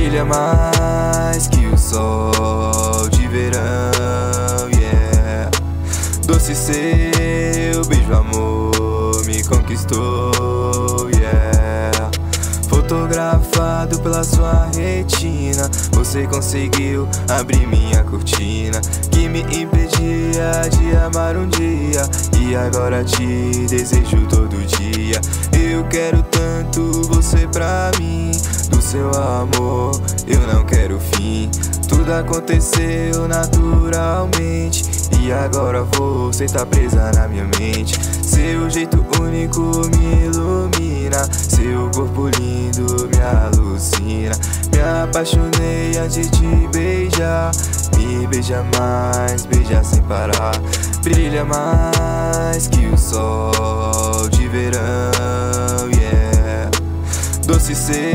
brilha mais que o sol de verão, yeah. Doce seu beijo, amor, me conquistou, yeah. Fotografado pela sua retina, você conseguiu abrir minha cortina que me impedia de amar um dia, e agora te desejo todo dia. Eu quero tanto você pra mim, do seu amor eu não quero fim. Tudo aconteceu naturalmente, e agora você tá presa na minha mente. Seu jeito único me ilumina, seu corpo lindo me alucina. Me apaixonei antes de beijar, me beija mais, beija sem parar. Brilha mais que o sol de verão, yeah. Doce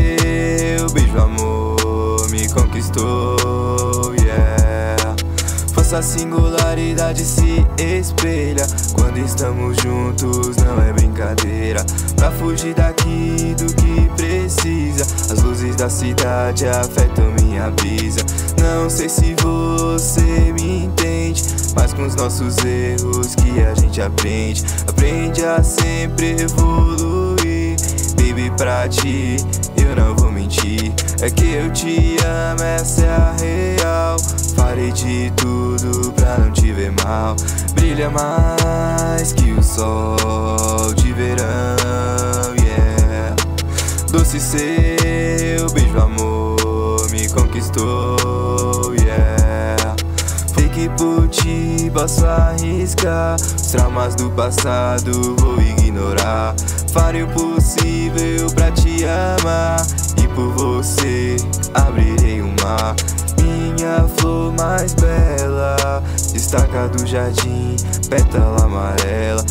seu beijo, amor, me conquistou, yeah. Força singularidade se espelha quando estamos juntos, não é brincadeira. Pra fugir daqui do que precisa, as luzes da cidade afetam minha brisa. Não sei se você me entende, mas com os nossos erros que a gente aprende. Aprende a sempre evoluir, baby, pra ti eu não vou mentir. É que eu te amo, essa é a real. Farei de tudo pra não te ver mal. Brilha mais que o sol de verão, yeah. Doce seu beijo, amor, me conquistou, yeah. Sei que por ti posso arriscar, os traumas do passado vou ignorar. Farei o possível pra te amar, e por você abrirei um mar. Minha flor mais bela, destaca do jardim, pétala amarela.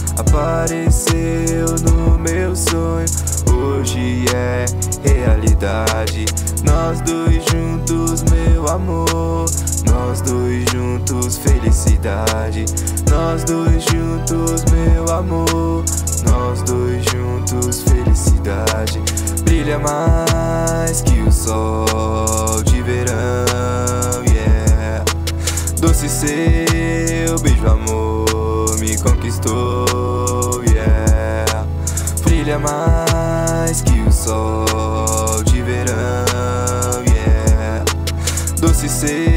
Apareceu no meu sonho, hoje é realidade. Nós dois juntos, meu amor, nós dois juntos, felicidade. Nós dois juntos, meu amor, nós dois juntos, felicidade. Brilha mais que o sol de verão, yeah. Doce seu beijo, amor, me conquistou, yeah. Brilha mais que o sol de verão, yeah. Doce seu